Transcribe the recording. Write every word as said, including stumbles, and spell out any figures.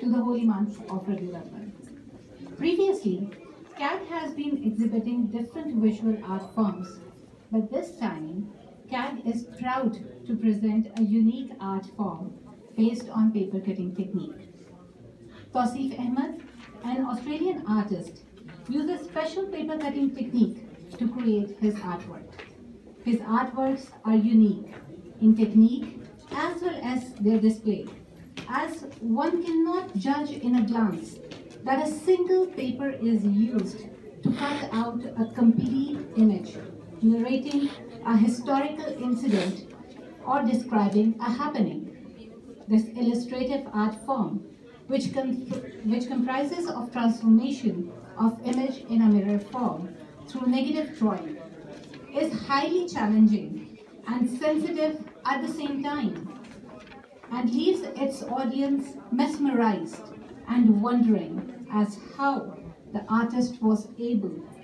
to the holy month of Rabiul Awwal. Previously, C A D has been exhibiting different visual art forms, but this time, C A D is proud to present a unique art form based on paper cutting technique. Tausif Ahmed, an Australian artist, uses special paper cutting technique to create his artwork. His artworks are unique in technique as well as their display, as one cannot judge in a glance that a single paper is used to cut out a complete image, narrating a historical incident or describing a happening. This illustrative art form, which, which comprises of transformation of image in a mirror form through negative drawing, is highly challenging and sensitive at the same time, and leaves its audience mesmerized and wondering as how the artist was able